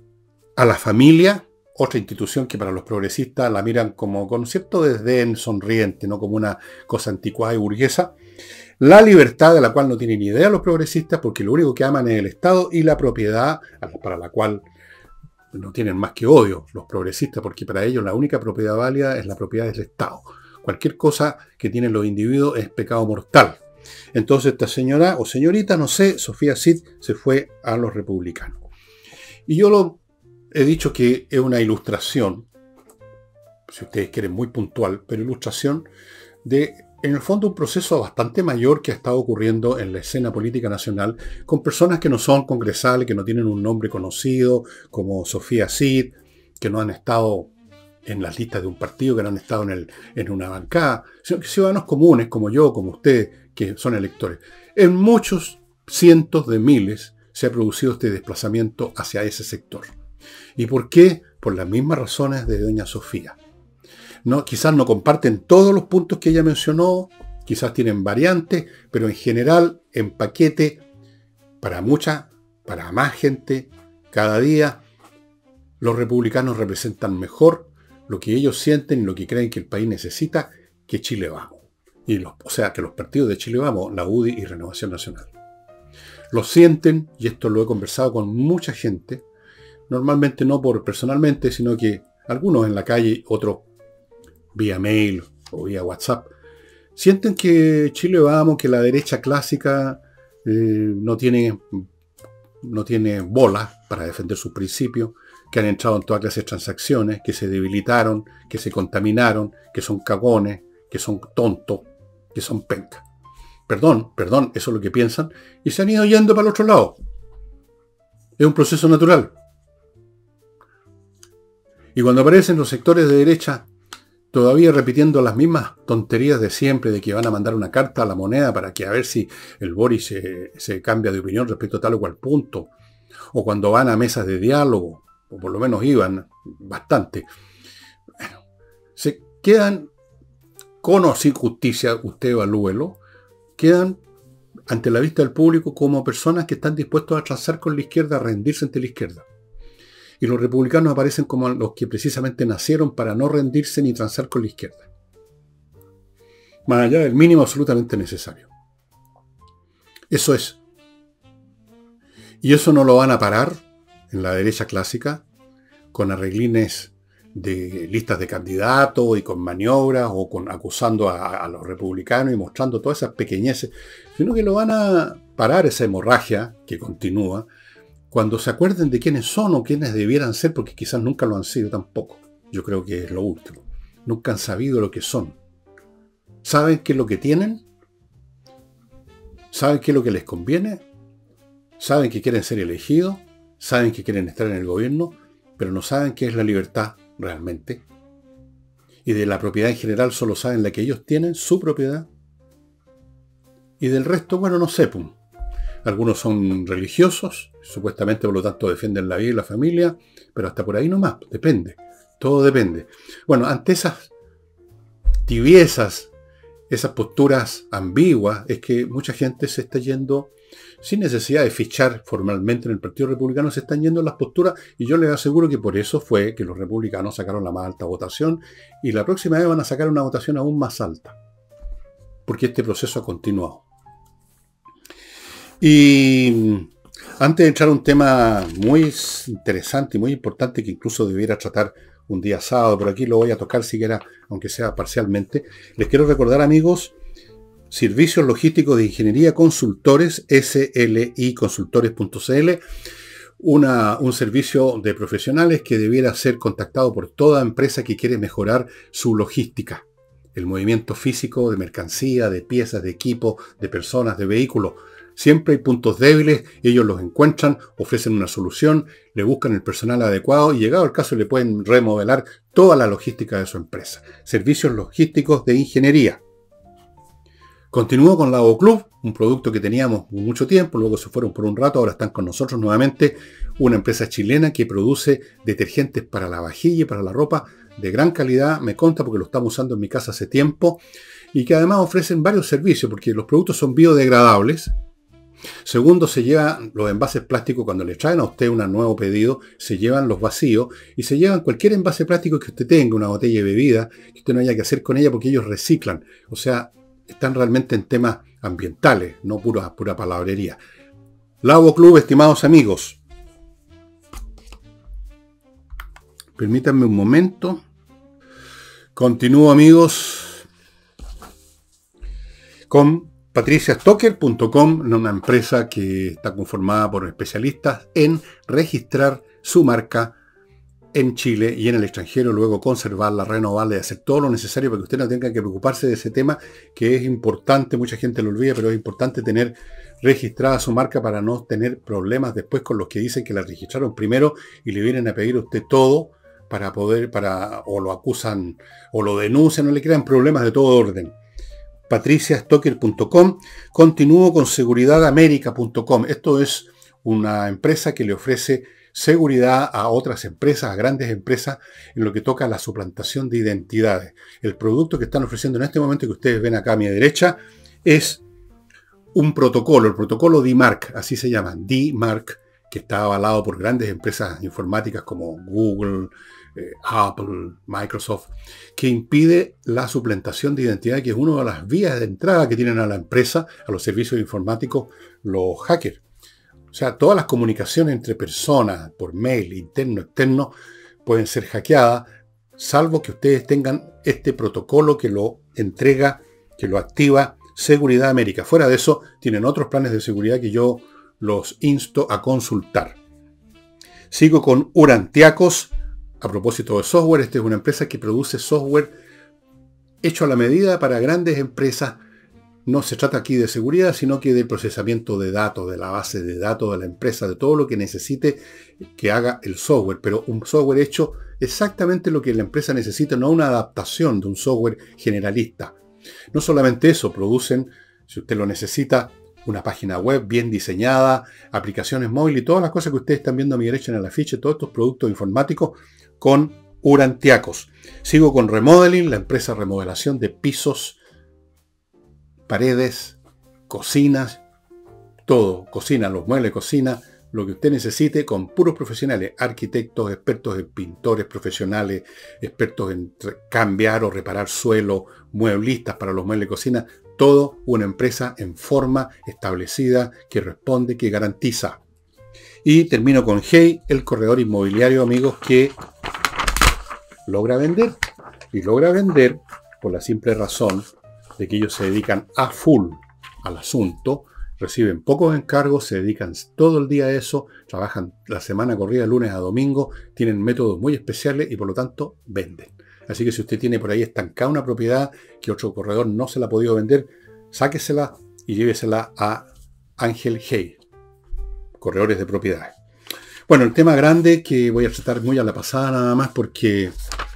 a la familia, otra institución que para los progresistas la miran como con cierto desdén sonriente, no como una cosa anticuada y burguesa, la libertad, de la cual no tienen ni idea los progresistas, porque lo único que aman es el Estado, y la propiedad, para la cual no tienen más que odio los progresistas, porque para ellos la única propiedad válida es la propiedad del Estado. Cualquier cosa que tienen los individuos es pecado mortal. Entonces esta señora o señorita, no sé, Sofía Cid, se fue a los republicanos. Y yo he dicho que es una ilustración, si ustedes quieren muy puntual, pero ilustración de, en el fondo, un proceso bastante mayor que ha estado ocurriendo en la escena política nacional con personas que no son congresales, que no tienen un nombre conocido, como Sofía Cid, que no han estado en las listas de un partido, que no han estado en una bancada, sino que ciudadanos comunes como yo, como ustedes, que son electores. En muchos cientos de miles se ha producido este desplazamiento hacia ese sector. ¿Y por qué? Por las mismas razones de doña Sofía. No, quizás no comparten todos los puntos que ella mencionó, quizás tienen variantes, pero en general, en paquete, para más gente, cada día, los republicanos representan mejor lo que ellos sienten y lo que creen que el país necesita, que Chile Vamos. O sea, que los partidos de Chile Vamos, la UDI y Renovación Nacional. Lo sienten, y esto lo he conversado con mucha gente, normalmente no personalmente, sino que algunos en la calle, otros vía mail o vía WhatsApp, sienten que Chile Vamos, que la derecha clásica no tiene bolas para defender sus principios, que han entrado en toda clase de transacciones, que se debilitaron, que se contaminaron, que son cagones, que son tontos, que son pencas. Perdón, eso es lo que piensan, y se han ido yendo para el otro lado. Es un proceso natural. Y cuando aparecen los sectores de derecha todavía repitiendo las mismas tonterías de siempre, de que van a mandar una carta a la moneda para que a ver si el Boris se cambia de opinión respecto a tal o cual punto, o cuando van a mesas de diálogo, o por lo menos iban bastante, bueno, se quedan con o sin justicia, usted evalúelo, quedan ante la vista del público como personas que están dispuestos a transar con la izquierda, a rendirse ante la izquierda. Y los republicanos aparecen como los que precisamente nacieron para no rendirse ni transar con la izquierda. Más allá del mínimo absolutamente necesario. Eso es. Y eso no lo van a parar en la derecha clásica con arreglines de listas de candidatos y con maniobras o acusando a los republicanos y mostrando todas esas pequeñeces, sino que lo van a parar esa hemorragia que continúa cuando se acuerden de quiénes son o quiénes debieran ser, porque quizás nunca lo han sido tampoco. Yo creo que es lo último. Nunca han sabido lo que son. ¿Saben qué es lo que tienen? ¿Saben qué es lo que les conviene? ¿Saben que quieren ser elegidos? ¿Saben que quieren estar en el gobierno? Pero no saben qué es la libertad realmente. Y de la propiedad en general solo saben la que ellos tienen, su propiedad. Y del resto, bueno, no sé, pum. Algunos son religiosos, supuestamente por lo tanto defienden la vida y la familia, pero hasta por ahí nomás, depende, todo depende. Bueno, ante esas tibiezas esas posturas ambiguas es que mucha gente se está yendo, sin necesidad de fichar formalmente en el Partido Republicano, se están yendo en las posturas, y yo les aseguro que por eso fue que los republicanos sacaron la más alta votación, y la próxima vez van a sacar una votación aún más alta, porque este proceso ha continuado. Y antes de entrar a un tema muy interesante y muy importante que incluso debiera tratar un día sábado, pero aquí lo voy a tocar siquiera, aunque sea parcialmente, les quiero recordar, amigos, Servicios Logísticos de Ingeniería Consultores, sliconsultores.cl, un servicio de profesionales que debiera ser contactado por toda empresa que quiere mejorar su logística, el movimiento físico de mercancía, de piezas, de equipo, de personas, de vehículos. Siempre hay puntos débiles, ellos los encuentran, ofrecen una solución, le buscan el personal adecuado y llegado el caso le pueden remodelar toda la logística de su empresa. Servicios Logísticos de Ingeniería. Continúo con Lavo Club, un producto que teníamos mucho tiempo, luego se fueron por un rato, ahora están con nosotros nuevamente, una empresa chilena que produce detergentes para la vajilla y para la ropa de gran calidad, me consta porque lo estamos usando en mi casa hace tiempo, y que además ofrecen varios servicios, porque los productos son biodegradables. Segundo, se llevan los envases plásticos cuando le traen a usted un nuevo pedido, se llevan los vacíos y se llevan cualquier envase plástico que usted tenga, una botella de bebida, que usted no haya que hacer con ella porque ellos reciclan. O sea, están realmente en temas ambientales, no pura palabrería. Lavo Club, estimados amigos. Permítanme un momento. Continúo, amigos, con patriciastocker.com, una empresa que está conformada por especialistas en registrar su marca en Chile y en el extranjero, luego conservarla, renovarla y hacer todo lo necesario para que usted no tenga que preocuparse de ese tema, que es importante, mucha gente lo olvida, pero es importante tener registrada su marca para no tener problemas después con los que dicen que la registraron primero y le vienen a pedir a usted todo para poder, o lo acusan, o lo denuncian, o le crean problemas de todo orden. patriciastocker.com. Continúo con seguridadamerica.com. Esto es una empresa que le ofrece seguridad a otras empresas, a grandes empresas, en lo que toca a la suplantación de identidades. El producto que están ofreciendo en este momento, que ustedes ven acá a mi derecha, es un protocolo, el protocolo DMARC, así se llama, DMARC, que está avalado por grandes empresas informáticas como Google, Apple, Microsoft, que impide la suplantación de identidad, que es una de las vías de entrada que tienen a la empresa, a los servicios informáticos, los hackers. O sea, todas las comunicaciones entre personas, por mail, interno, externo, pueden ser hackeadas, salvo que ustedes tengan este protocolo que lo entrega, que lo activa Seguridad América. Fuera de eso, tienen otros planes de seguridad que yo los insto a consultar. Sigo con Urantiacos. A propósito de software, esta es una empresa que produce software hecho a la medida para grandes empresas. No se trata aquí de seguridad, sino que de procesamiento de datos, de la base de datos de la empresa, de todo lo que necesite que haga el software. Pero un software hecho exactamente lo que la empresa necesita, no una adaptación de un software generalista. No solamente eso, producen, si usted lo necesita, una página web bien diseñada, aplicaciones móviles y todas las cosas que ustedes están viendo a mi derecha en el afiche, todos estos productos informáticos con Urantiacos. Sigo con Remodeling, la empresa de remodelación de pisos, paredes, cocinas, todo, cocina, los muebles de cocina, lo que usted necesite con puros profesionales, arquitectos, expertos en pintores profesionales, expertos en cambiar o reparar suelo, mueblistas para los muebles de cocina, todo una empresa en forma establecida que responde, que garantiza. Y termino con Hey, el corredor inmobiliario, amigos, que logra vender. Y logra vender por la simple razón de que ellos se dedican a full al asunto, reciben pocos encargos, se dedican todo el día a eso, trabajan la semana corrida de lunes a domingo, tienen métodos muy especiales y por lo tanto venden. Así que si usted tiene por ahí estancada una propiedad que otro corredor no se la ha podido vender, sáquesela y llévesela a Ángel Hey, corredores de propiedades. Bueno, el tema grande que voy a tratar muy a la pasada nada más porque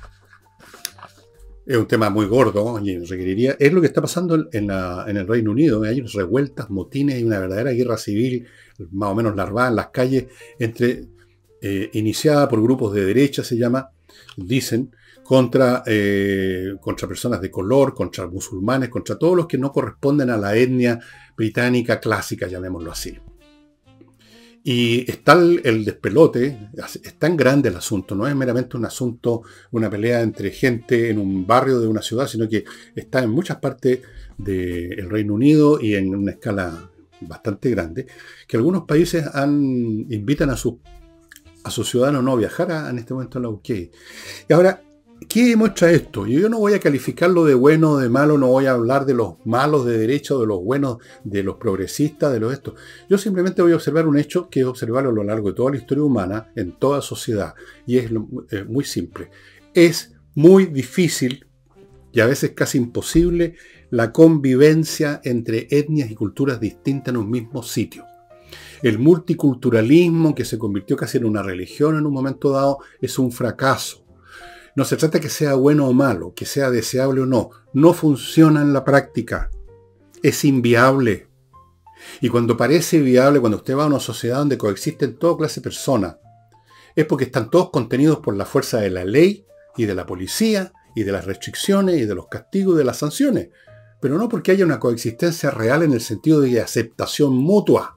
es un tema muy gordo y requeriría, es lo que está pasando en el Reino Unido. Hay revueltas, motines y una verdadera guerra civil, más o menos larvada en las calles, iniciada por grupos de derecha, se llama, dicen, contra personas de color, contra musulmanes, contra todos los que no corresponden a la etnia británica clásica, llamémoslo así. Y está el despelote, es tan grande el asunto, no es meramente un asunto, una pelea entre gente en un barrio de una ciudad, sino que está en muchas partes del Reino Unido y en una escala bastante grande, que algunos países invitan a sus ciudadanos no a viajar en este momento a la UK. Y ahora, ¿qué muestra esto? Yo no voy a calificarlo de bueno o de malo, no voy a hablar de los malos de derecha o de los buenos, de los progresistas, de los estos. Yo simplemente voy a observar un hecho que es observarlo a lo largo de toda la historia humana, en toda sociedad. Y es muy simple. Es muy difícil y a veces casi imposible la convivencia entre etnias y culturas distintas en un mismo sitio. El multiculturalismo, que se convirtió casi en una religión en un momento dado, es un fracaso. No se trata que sea bueno o malo, que sea deseable o no. No funciona en la práctica. Es inviable. Y cuando parece viable, cuando usted va a una sociedad donde coexisten toda clase de personas, es porque están todos contenidos por la fuerza de la ley y de la policía y de las restricciones y de los castigos y de las sanciones. Pero no porque haya una coexistencia real en el sentido de aceptación mutua.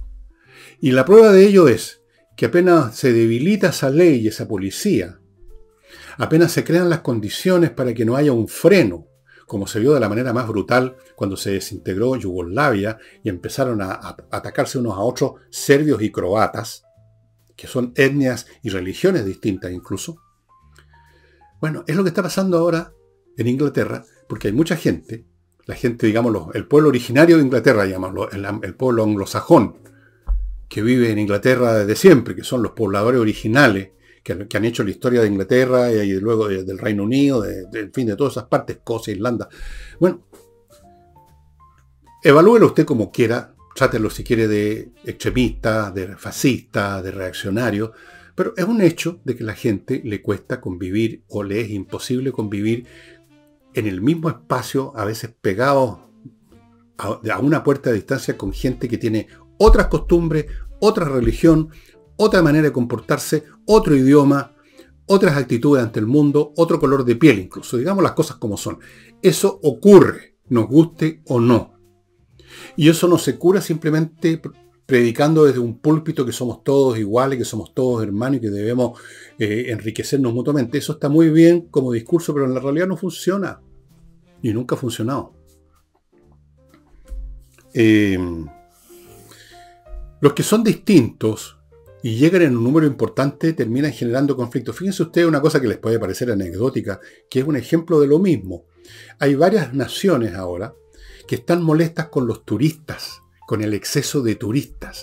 Y la prueba de ello es que apenas se debilita esa ley y esa policía, apenas se crean las condiciones para que no haya un freno, como se vio de la manera más brutal cuando se desintegró Yugoslavia y empezaron a atacarse unos a otros serbios y croatas, que son etnias y religiones distintas incluso. Bueno, es lo que está pasando ahora en Inglaterra, porque hay mucha gente, la gente, digamos, el pueblo originario de Inglaterra, llamámoslo, el pueblo anglosajón, que vive en Inglaterra desde siempre, que son los pobladores originales, que han hecho la historia de Inglaterra y luego del Reino Unido, en fin, de todas esas partes, Escocia, Irlanda. Bueno, evalúelo usted como quiera, trátelo si quiere de extremista, de fascista, de reaccionario, pero es un hecho de que a la gente le cuesta convivir o le es imposible convivir en el mismo espacio, a veces pegados a una puerta de distancia con gente que tiene otras costumbres, otra religión, otra manera de comportarse, otro idioma, otras actitudes ante el mundo, otro color de piel incluso. Digamos las cosas como son. Eso ocurre, nos guste o no. Y eso no se cura simplemente predicando desde un púlpito que somos todos iguales, que somos todos hermanos y que debemos enriquecernos mutuamente. Eso está muy bien como discurso, pero en la realidad no funciona. Y nunca ha funcionado. Los que son distintos y llegan en un número importante terminan generando conflictos. Fíjense ustedes una cosa que les puede parecer anecdótica, que es un ejemplo de lo mismo. Hay varias naciones ahora que están molestas con los turistas, con el exceso de turistas.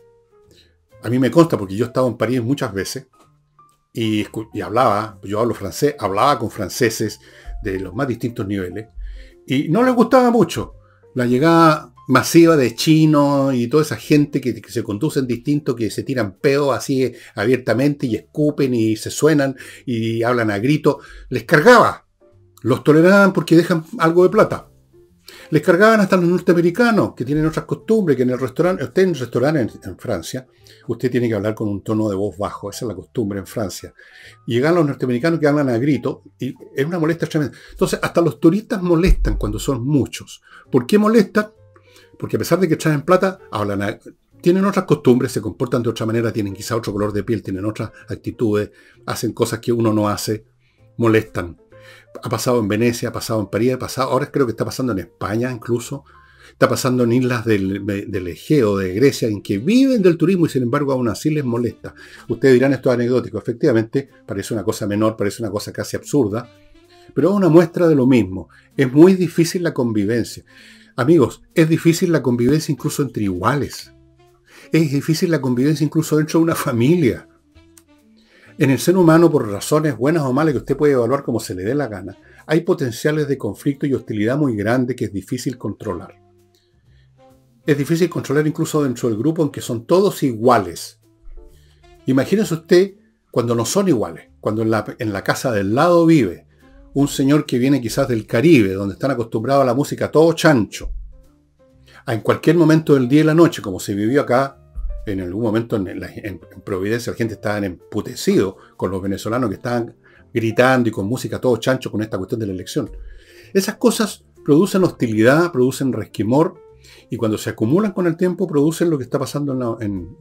A mí me consta porque yo he estado en París muchas veces y hablaba, yo hablo francés, hablaba con franceses de los más distintos niveles y no les gustaba mucho la llegada masiva de chinos y toda esa gente que se conducen distinto, que se tiran peos así abiertamente y escupen y se suenan y hablan a grito. Les cargaba. Los toleraban porque dejan algo de plata. Les cargaban hasta los norteamericanos, que tienen otras costumbres, que en el restaurante, usted en el restaurante en Francia, usted tiene que hablar con un tono de voz bajo, esa es la costumbre en Francia. Y llegan los norteamericanos que hablan a grito, y es una molestia tremenda. Entonces, hasta los turistas molestan cuando son muchos. ¿Por qué molestan? Porque a pesar de que traen plata, tienen otras costumbres, se comportan de otra manera, tienen quizá otro color de piel, tienen otras actitudes, hacen cosas que uno no hace, molestan. Ha pasado en Venecia, ha pasado en París, ahora creo que está pasando en España incluso, está pasando en islas del Egeo, de Grecia, en que viven del turismo y sin embargo aún así les molesta. Ustedes dirán esto es anecdótico, efectivamente parece una cosa menor, parece una cosa casi absurda, pero es una muestra de lo mismo. Es muy difícil la convivencia. Amigos, es difícil la convivencia incluso entre iguales. Es difícil la convivencia incluso dentro de una familia. En el ser humano, por razones buenas o malas que usted puede evaluar como se le dé la gana, hay potenciales de conflicto y hostilidad muy grandes que es difícil controlar. Es difícil controlar incluso dentro del grupo en que son todos iguales. Imagínese usted cuando no son iguales, cuando en la casa del lado vive un señor que viene quizás del Caribe, donde están acostumbrados a la música todo chancho. En cualquier momento del día y la noche, como se vivió acá, en algún momento en Providencia, la gente estaba emputecido con los venezolanos que estaban gritando y con música todo chancho con esta cuestión de la elección. Esas cosas producen hostilidad, producen resquemor, y cuando se acumulan con el tiempo producen lo que está pasando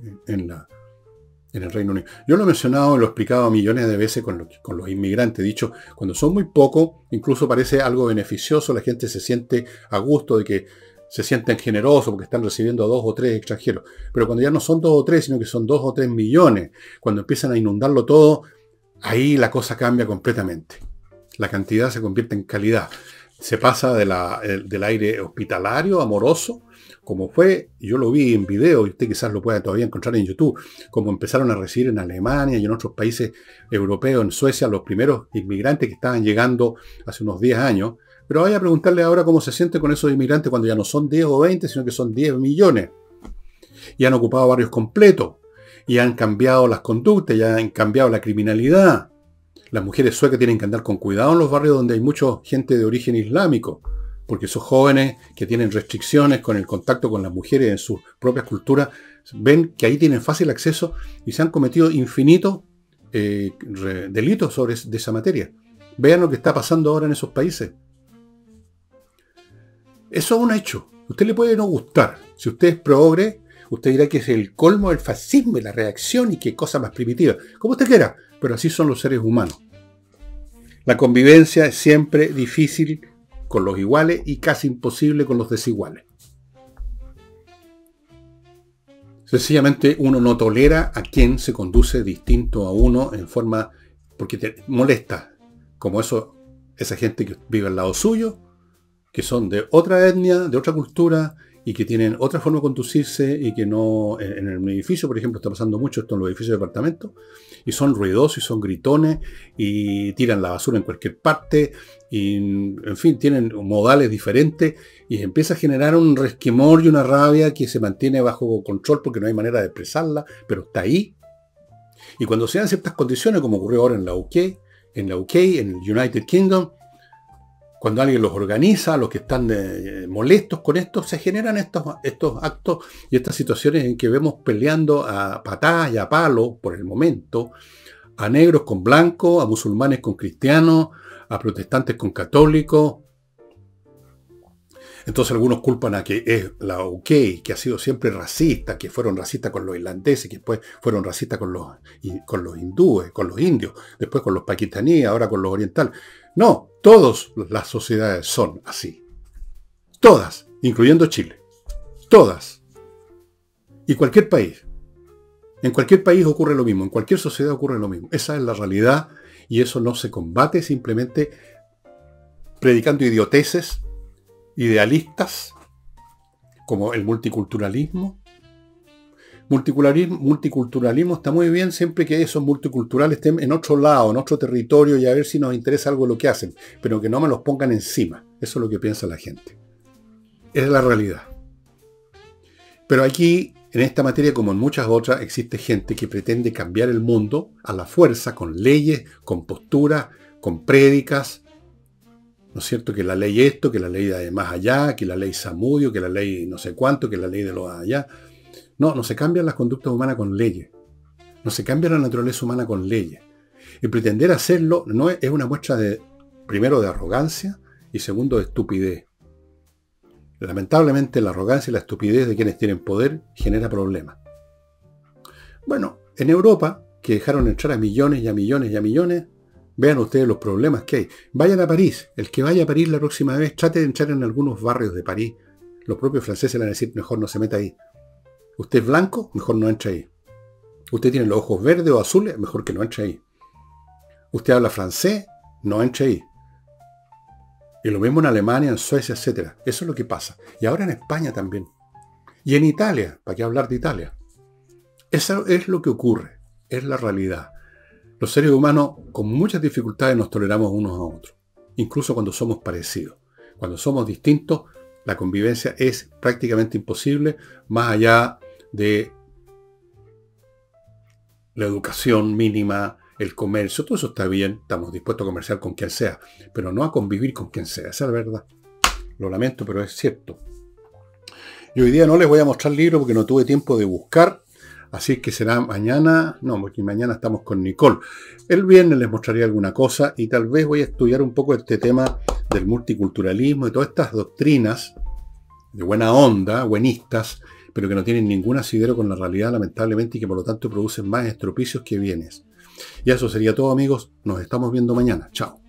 en el Reino Unido. Yo lo he mencionado y lo he explicado millones de veces con los inmigrantes. He dicho, cuando son muy pocos, incluso parece algo beneficioso, la gente se siente a gusto de que se sienten generosos porque están recibiendo a 2 o 3 extranjeros. Pero cuando ya no son 2 o 3, sino que son 2 o 3 millones, cuando empiezan a inundarlo todo, ahí la cosa cambia completamente. La cantidad se convierte en calidad. Se pasa del aire hospitalario, amoroso, como fue, yo lo vi en video, y usted quizás lo pueda todavía encontrar en YouTube, como empezaron a recibir en Alemania y en otros países europeos, en Suecia, los primeros inmigrantes que estaban llegando hace unos 10 años. Pero vaya a preguntarle ahora cómo se siente con esos inmigrantes cuando ya no son 10 o 20, sino que son 10 millones. Y han ocupado barrios completos, y han cambiado las conductas, ya han cambiado la criminalidad. Las mujeres suecas tienen que andar con cuidado en los barrios donde hay mucha gente de origen islámico, porque esos jóvenes que tienen restricciones con el contacto con las mujeres en sus propias culturas, ven que ahí tienen fácil acceso y se han cometido infinitos delitos de esa materia. Vean lo que está pasando ahora en esos países. Eso es un hecho. Usted le puede no gustar. Si usted es progre, usted dirá que es el colmo del fascismo y la reacción y qué cosa más primitiva. Como usted quiera, pero así son los seres humanos. La convivencia es siempre difícil con los iguales y casi imposible con los desiguales. Sencillamente uno no tolera a quien se conduce distinto a uno en forma porque te molesta, como esa gente que vive al lado suyo, que son de otra etnia, de otra cultura y que tienen otra forma de conducirse y que no, en el edificio, por ejemplo, está pasando mucho esto en los edificios de departamentos, y son ruidosos y son gritones y tiran la basura en cualquier parte y, en fin, tienen modales diferentes y empieza a generar un resquemor y una rabia que se mantiene bajo control porque no hay manera de expresarla, pero está ahí. Y cuando se dan ciertas condiciones, como ocurrió ahora en la UK, en el United Kingdom, cuando alguien los organiza, los que están molestos con esto, se generan estos actos y estas situaciones en que vemos peleando a patadas y a palos, por el momento, a negros con blancos, a musulmanes con cristianos, a protestantes con católicos. Entonces algunos culpan a que es la UK, que ha sido siempre racista, que fueron racistas con los irlandeses, que después fueron racistas con los hindúes, con los indios, después con los pakistaníes, ahora con los orientales. No, todas las sociedades son así. Todas, incluyendo Chile. Todas. Y cualquier país. En cualquier país ocurre lo mismo, en cualquier sociedad ocurre lo mismo. Esa es la realidad y eso no se combate simplemente predicando idioteces idealistas como el multiculturalismo. Multiculturalismo está muy bien siempre que esos multiculturales estén en otro lado, en otro territorio y a ver si nos interesa algo lo que hacen, pero que no me los pongan encima. Eso es lo que piensa la gente. Es la realidad. Pero aquí, en esta materia como en muchas otras, existe gente que pretende cambiar el mundo a la fuerza, con leyes, con posturas, con prédicas. ¿No es cierto? Que la ley esto, que la ley de más allá, que la ley Samudio, que la ley no sé cuánto, que la ley de los allá. No se cambian las conductas humanas con leyes. No se cambia la naturaleza humana con leyes. Y pretender hacerlo no es una muestra primero de arrogancia y segundo de estupidez. Lamentablemente la arrogancia y la estupidez de quienes tienen poder genera problemas. Bueno, en Europa, que dejaron entrar a millones y a millones y a millones, vean ustedes los problemas que hay. Vayan a París. El que vaya a París la próxima vez, trate de entrar en algunos barrios de París. Los propios franceses le van a decir, mejor no se meta ahí. Usted es blanco, mejor no entre ahí. Usted tiene los ojos verdes o azules, mejor que no entre ahí. Usted habla francés, no entre ahí. Y lo mismo en Alemania, en Suecia, etc. Eso es lo que pasa. Y ahora en España también. Y en Italia, ¿para qué hablar de Italia? Eso es lo que ocurre, es la realidad. Los seres humanos con muchas dificultades nos toleramos unos a otros, incluso cuando somos parecidos. Cuando somos distintos, la convivencia es prácticamente imposible, más allá de la educación mínima, el comercio, todo eso está bien, estamos dispuestos a comerciar con quien sea, pero no a convivir con quien sea, esa es la verdad. Lo lamento, pero es cierto. Y hoy día no les voy a mostrar libros porque no tuve tiempo de buscar, Así que será mañana, no, porque mañana estamos con Nicole. El viernes les mostraré alguna cosa y tal vez voy a estudiar un poco este tema del multiculturalismo y todas estas doctrinas de buena onda, buenistas, pero que no tienen ningún asidero con la realidad, lamentablemente, y que por lo tanto producen más estropicios que bienes. Y eso sería todo, amigos. Nos estamos viendo mañana. Chao.